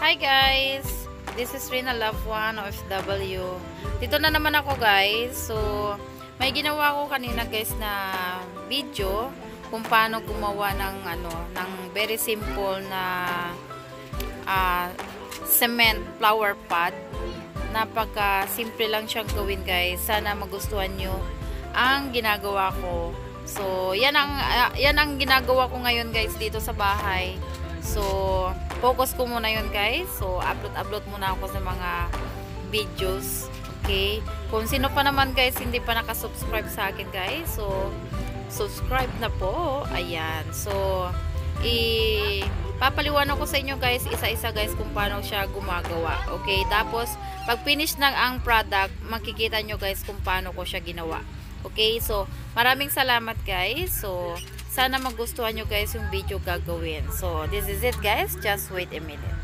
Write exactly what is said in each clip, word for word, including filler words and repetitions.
Hi guys! This is Rina Love One O F W. Dito na naman ako guys. So, may ginawa ko kanina guys na video kung paano gumawa ng ano, ng very simple na uh, cement flower pot. Napaka simple lang siyang gawin guys. Sana magustuhan nyo ang ginagawa ko. So, yan ang uh, yan ang ginagawa ko ngayon guys dito sa bahay. So, focus ko muna yun guys. So, upload-upload muna ako sa mga videos. Okay? Kung sino pa naman guys hindi pa nakasubscribe sa akin guys. So, subscribe na po. Ayan. So, ipapaliwanag ko sa inyo guys isa-isa guys kung paano siya gumagawa. Okay? Tapos, pag finish na ang product, makikita nyo guys kung paano ko siya ginawa. Okay? So, maraming salamat guys. So, sana magustuhan nyo guys yung video gagawin. So, this is it guys. Just wait a minute.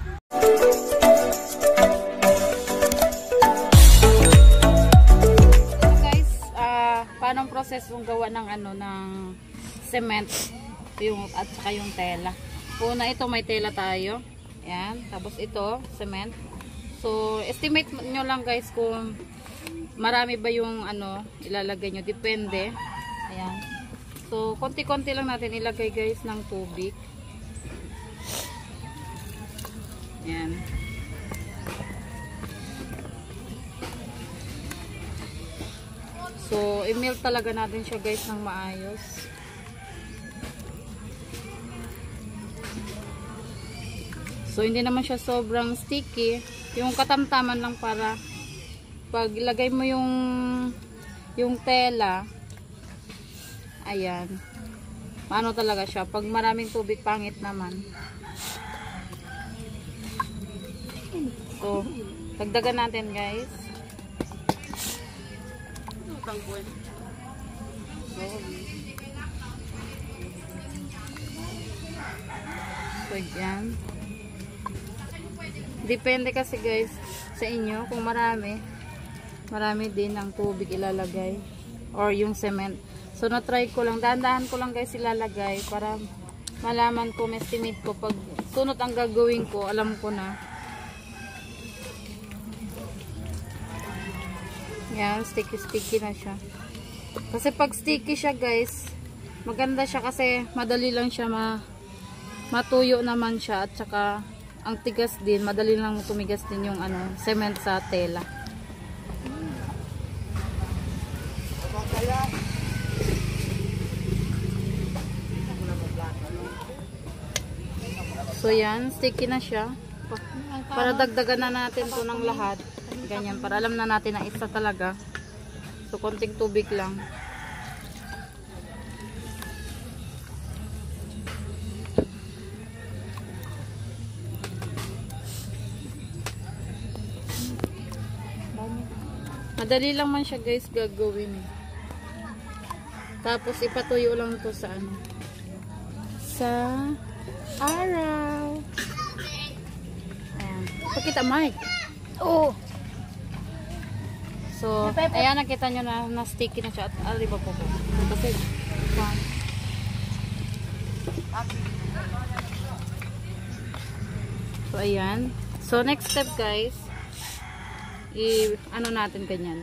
So guys, uh, paano ang process yung gawa ng ano, ng cement yung, at saka yung tela. Una ito may tela tayo. Yan. Tapos ito, cement. So, estimate nyo lang guys kung marami ba yung ano, ilalagay nyo. Depende. Ayan. So, konti-konti lang natin ilagay guys ng tubig. Ayan. So, i-melt talaga natin siya guys ng maayos. So, hindi naman siya sobrang sticky. Yung katamtaman lang para pag ilagay mo yung yung tela, ayan. Paano talaga siya? Pag maraming tubig, pangit naman. So, dagdagan natin guys. So, yan. Depende kasi guys sa inyo kung marami. Marami din ang tubig ilalagay. Or yung cement. So, na-try ko lang. Dahan-dahan ko lang guys ilalagay para malaman ko, estimate ko. Pag sunod ang gagawin ko, alam ko na. Yan, sticky-sticky na siya. Kasi pag sticky siya guys, maganda siya kasi madali lang siya ma matuyo naman siya. At saka, ang tigas din, madali lang tumigas din yung ano, cement sa tela. So yan, sticky na siya. Para dagdagan na natin to ng lahat. Ganyan, para alam na natin na isa talaga. So konting tubig lang. Madali lang man siya guys gagawin eh. Tapos ipatuyo lang to sa ano, sa araw. Ayan. Pakita mic. Oh. So, ayan, nakita nyo na, na sticky na siya. At aliba po po. Kasi, so, ayan. So, next step guys, i ano natin ganyan.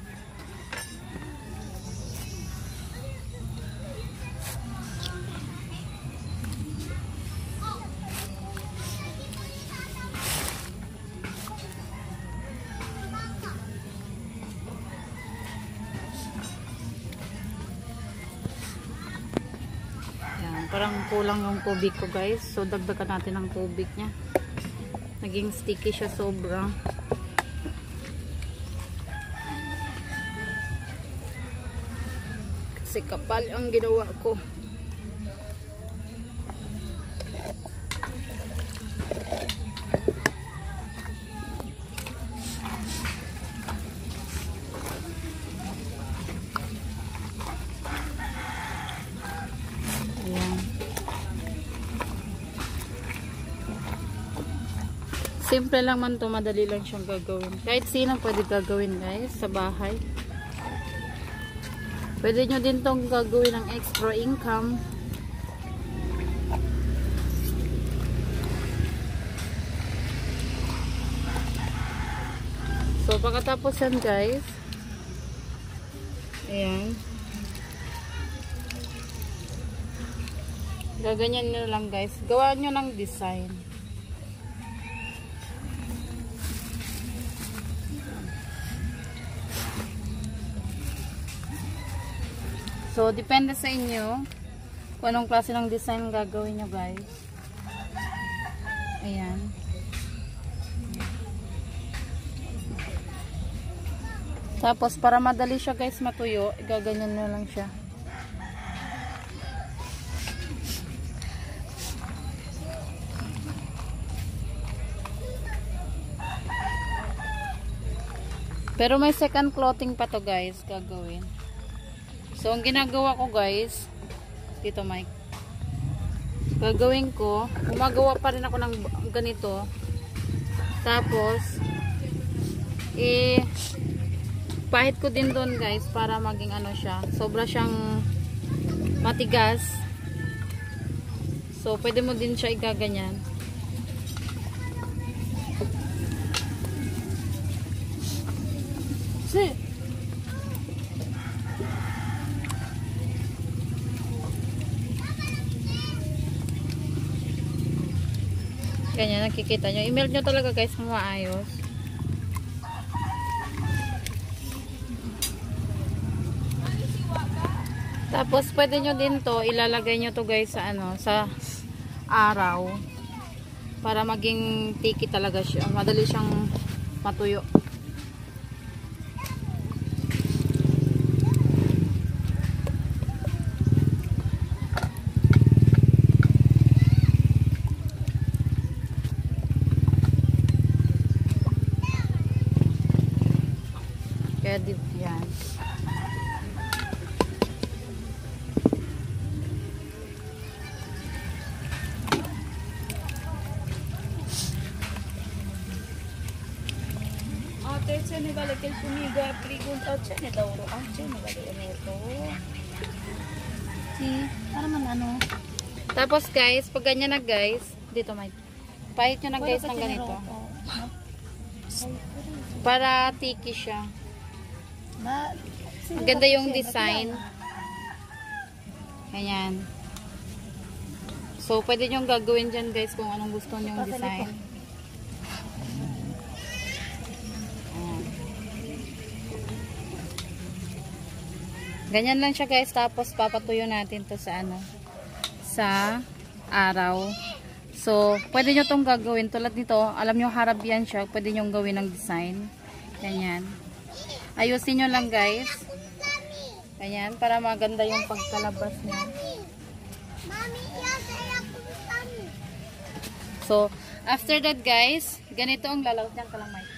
Parang kulang yung tubig ko guys. So dagdagan natin ang tubig niya. Naging sticky siya sobra. Kasi kapal ang ginawa ko. Simple lang man to, madali lang siyang gagawin. Kahit sino pwede gagawin guys sa bahay. Pwede nyo din tong gagawin ng extra income. So, pagkatapos yan guys, ayan, gaganyan nyo lang guys, gawa nyo ng design. So, depende sa inyo kung anong klase ng design gagawin nyo guys. Ayan. Tapos, para madali siya guys matuyo, gaganyan na lang siya. Pero may second clothing pa to guys, gagawin. So, ang ginagawa ko guys, dito Mike, gagawin ko, gumagawa pa rin ako ng ganito. Tapos, eh, pahit ko din doon guys para maging ano siya, sobra siyang matigas. So pwede mo din siya igaganyan. Si ganyan, nakikita nyo, i-melt nyo talaga guys kung maayos. Tapos pwede nyo din to, ilalagay nyo to guys sa ano, sa araw para maging tiki talaga siya. Madali siyang matuyo. Kaya dito yan. Siya balik el pumiga, pregunta siya ni Dauro. Ah, siya balik nito. Si, para man ano. Tapos guys, pag ganyan na guys, dito may pahit nyo na guys ng ganito. Para tiki siya. Maganda yung design. Ganyan. So, pwede nyo gagawin dyan guys kung anong gusto nyo yung design. Ganyan lang siya guys, tapos papatuyo natin to sa ano, sa araw. So, pwede nyo tong gagawin. Tulad nito, alam nyo harap yan siya, pwede nyo gawin ng design. Ganyan. Ayusin nyo lang guys. Ganyan, para maganda yung pagkalabas niya. So, after that guys, ganito ang lalabas niyan ka lang, Mike.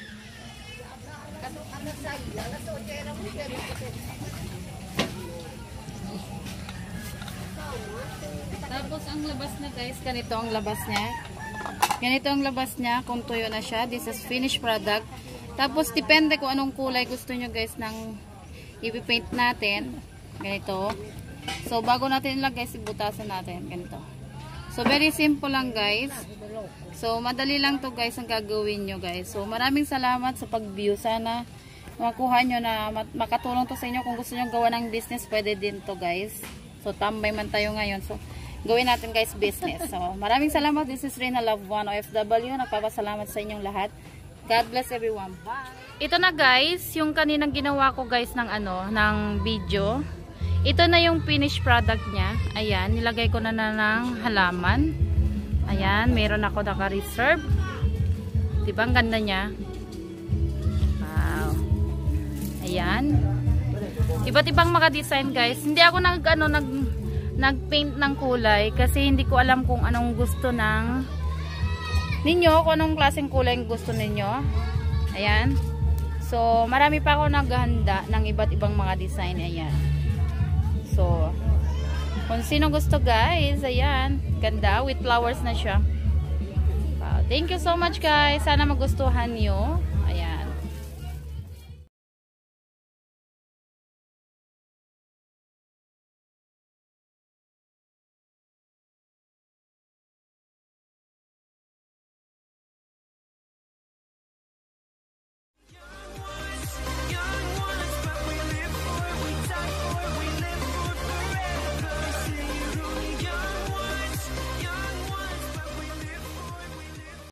Tapos ang labas na guys, ganito ang labas niya. Ganito ang labas niya kung tuyo na siya. This is finished product. Tapos depende kung anong kulay gusto nyo guys ng i-paint natin. Ganito. So bago natin ilagay, ibutasan natin. Ganito. So very simple lang guys. So madali lang to guys ang gagawin nyo guys. So maraming salamat sa pag-view. Sana makuha nyo na makatulong to sa inyo. Kung gusto nyo gawa ng business, pwede din to guys. So tambay man tayo ngayon. So gawin natin guys business. So maraming salamat. This is Reyna Love One O F W. Nagpapasalamat sa inyong lahat. God bless everyone. Bye. Ito na guys, yung kaninang ginawa ko guys ng ano, ng video. Ito na yung finished product niya. Ayan, nilagay ko na na ng halaman. Ayan, meron ako naka-reserve. Diba ang ganda niya? Wow. Ayan. Iba't ibang mga design guys. Hindi ako nag ano nag nag-paint ng kulay kasi hindi ko alam kung anong gusto ng ninyo, kung anong klaseng kulay ang gusto ninyo. Ayan. So, marami pa ako naghahanda ng iba't ibang mga design. Ayan. So, kung sino gusto guys, ayan. Ganda, with flowers na siya. Wow. Thank you so much guys. Sana magustuhan nyo.